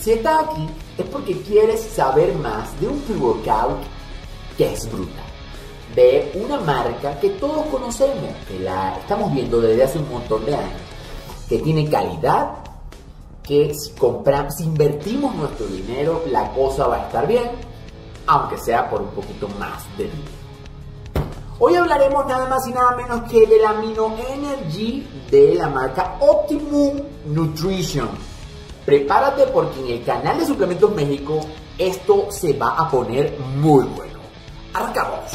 Si estás aquí es porque quieres saber más de un pre-workout que es brutal, de una marca que todos conocemos, que la estamos viendo desde hace un montón de años, que tiene calidad, que si invertimos nuestro dinero, la cosa va a estar bien, aunque sea por un poquito más de dinero. Hoy hablaremos nada más y nada menos que del Amino Energy de la marca Optimum Nutrition. Prepárate porque en el canal de Suplementos México esto se va a poner muy bueno. ¡Arrancamos!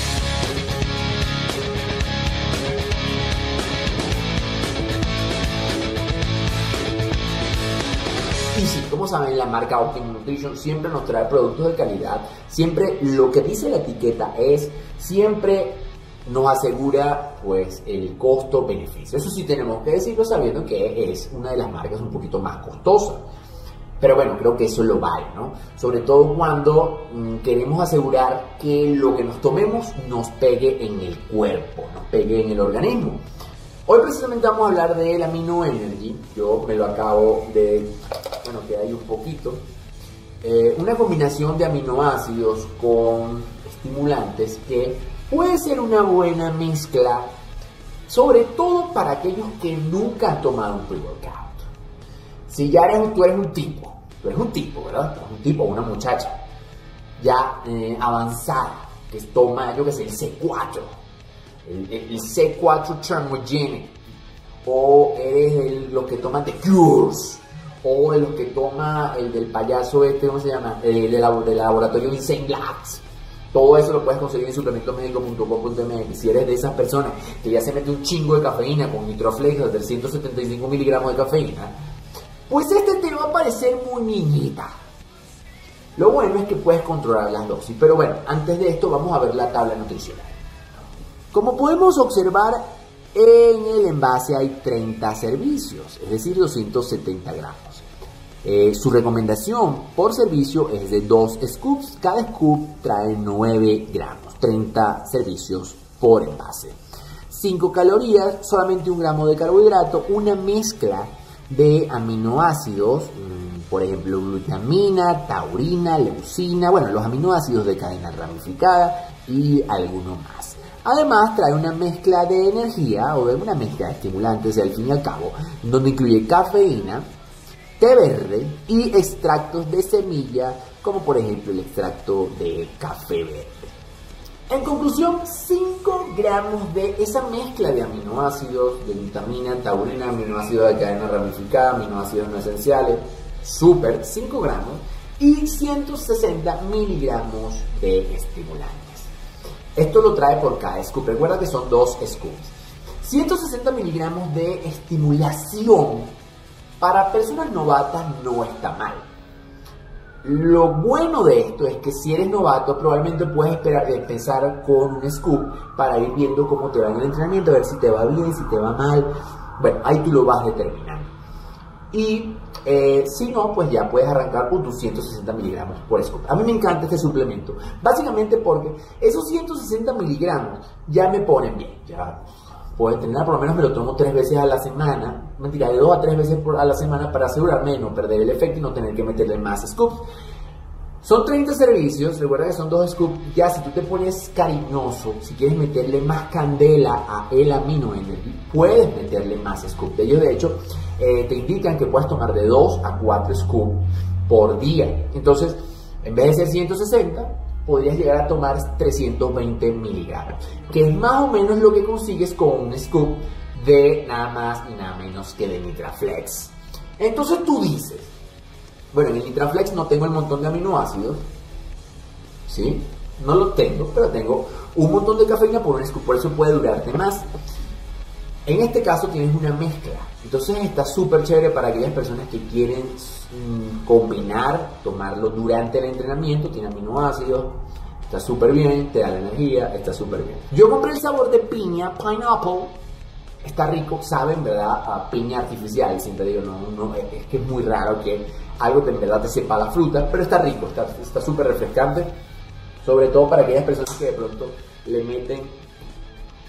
Y sí, como saben, la marca Optimum Nutrition siempre nos trae productos de calidad. Siempre lo que dice la etiqueta siempre nos asegura pues el costo-beneficio. Eso sí tenemos que decirlo sabiendo que es una de las marcas un poquito más costosa. Pero bueno, creo que eso lo vale, ¿no? Sobre todo cuando queremos asegurar que lo que nos tomemos nos pegue en el cuerpo, nos pegue en el organismo. Hoy precisamente vamos a hablar del Amino Energy. Yo me lo acabo de... Bueno, queda ahí un poquito. Una combinación de aminoácidos con estimulantes que puede ser una buena mezcla, sobre todo para aquellos que nunca han tomado un pre-workout. Si ya tú eres un tipo, ¿verdad? Un tipo o una muchacha ya avanzada que toma, yo qué sé, el C4. El C4 Thermogenic, o eres de los que toman The Cures, o de los que toma el del payaso ¿cómo se llama? Del laboratorio Insane Labs. Todo eso lo puedes conseguir en suplementomedico.com.mx. Si eres de esas personas que ya se mete un chingo de cafeína con Nitroflex de 375 miligramos de cafeína, pues este te va a parecer muy niñita. Lo bueno es que puedes controlar las dosis. Pero bueno, antes de esto vamos a ver la tabla nutricional. Como podemos observar, en el envase hay 30 servicios, es decir, 270 gramos. Su recomendación por servicio es de 2 scoops. Cada scoop trae 9 gramos, 30 servicios por envase. 5 calorías, solamente 1 gramo de carbohidrato, una mezcla de aminoácidos, por ejemplo, glutamina, taurina, leucina, bueno, los aminoácidos de cadena ramificada y alguno más. Además trae una mezcla de energía o de una mezcla de estimulantes, al fin y al cabo, donde incluye cafeína, té verde y extractos de semilla, como por ejemplo el extracto de café verde. En conclusión, 5 gramos de esa mezcla de aminoácidos, de vitamina, taurina, aminoácidos de cadena ramificada, aminoácidos no esenciales, 5 gramos y 160 miligramos de estimulantes. Esto lo trae por cada scoop. Recuerda que son 2 scoops. 160 miligramos de estimulación para personas novatas no está mal. Lo bueno de esto es que si eres novato probablemente puedes empezar con un scoop para ir viendo cómo te va en el entrenamiento, a ver si te va bien, si te va mal. Bueno, ahí tú lo vas determinando. Y si no, pues ya puedes arrancar con tus 160 miligramos por scoop. A mí me encanta este suplemento, básicamente porque esos 160 miligramos ya me ponen bien. Ya puedo entrenar, por lo menos me lo tomo 3 veces a la semana, mentira, de 2 a 3 veces a la semana para asegurarme de no perder el efecto y no tener que meterle más scoops. Son 30 servicios, recuerda que son 2 scoops. Ya si tú te pones cariñoso, si quieres meterle más candela a el Amino Energy, puedes meterle más scoops. Ellos de hecho te indican que puedes tomar de 2 a 4 scoops por día. Entonces, en vez de ser 160, podrías llegar a tomar 320 miligramos, que es más o menos lo que consigues con un scoop de nada más y nada menos que de Nitraflex. Entonces tú dices, bueno, en el Nitraflex no tengo el montón de aminoácidos, ¿sí? No lo tengo, pero tengo un montón de cafeína por un scoop, por eso puede durarte más. En este caso tienes una mezcla, entonces está súper chévere para aquellas personas que quieren combinar, tomarlo durante el entrenamiento. Tiene aminoácidos, está súper bien, te da la energía, está súper bien. Yo compré el sabor de piña, pineapple, está rico, saben, ¿verdad? A piña artificial, siempre digo, no, es que es muy raro que algo que en verdad te sepa la fruta, pero está rico, está súper refrescante, sobre todo para aquellas personas que de pronto le meten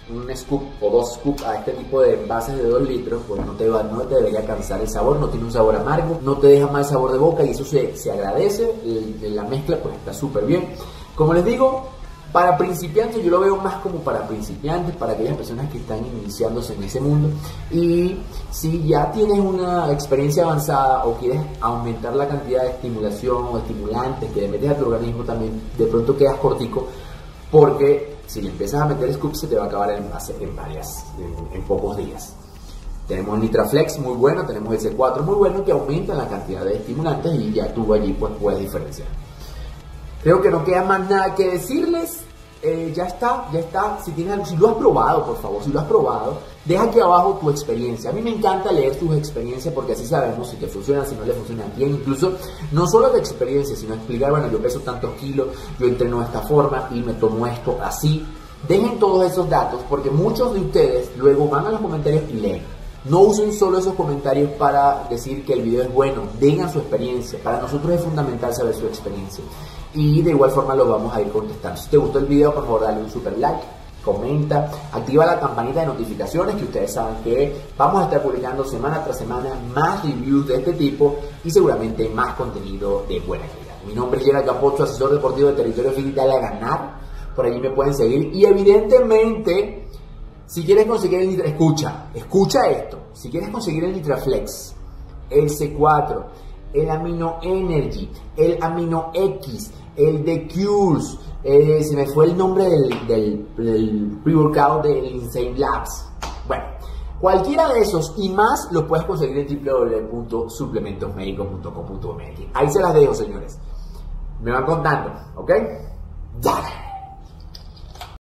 un scoop o 2 scoops a este tipo de envases de 2 litros, pues no te debería cansar el sabor, no tiene un sabor amargo, no te deja mal sabor de boca y eso se agradece. La mezcla pues está súper bien. Como les digo, para principiantes, yo lo veo más como para principiantes, para aquellas personas que están iniciándose en ese mundo. Y si ya tienes una experiencia avanzada o quieres aumentar la cantidad de estimulación o estimulantes que le metes a tu organismo, también de pronto quedas cortico, porque si le empiezas a meter scoops se te va a acabar el envase en pocos días. Tenemos el Nitraflex muy bueno, tenemos el C4 muy bueno, que aumentan la cantidad de estimulantes y ya tú allí pues puedes diferenciar. Creo que no queda más nada que decirles. Ya está. Si lo has probado, por favor, si lo has probado, deja aquí abajo tu experiencia. A mí me encanta leer tus experiencias porque así sabemos si te funciona, si no le funciona bien. Incluso no solo de experiencia, sino explicar, bueno, yo peso tantos kilos, yo entreno de esta forma y me tomo esto así. Dejen todos esos datos porque muchos de ustedes luego van a los comentarios y leen. No usen solo esos comentarios para decir que el video es bueno, digan su experiencia. Para nosotros es fundamental saber su experiencia. Y de igual forma lo vamos a ir contestando. Si te gustó el video, por favor dale un super like, comenta, activa la campanita de notificaciones, que ustedes saben que vamos a estar publicando semana tras semana más reviews de este tipo y seguramente más contenido de buena calidad. Mi nombre es Gerald Capocho, asesor deportivo de Territorio Fit y Dale a Ganar. Por allí me pueden seguir y evidentemente, si quieres conseguir el escucha esto. Si quieres conseguir el Nitraflex, el C4, el Amino Energy, el Amino X, el The Cures, se me fue el nombre del pre-workout del Insane Labs. Bueno, cualquiera de esos y más los puedes conseguir en www.suplementosmedicos.com.mx. Ahí se las dejo, señores. Me van contando, ¿ok? ¡Dale!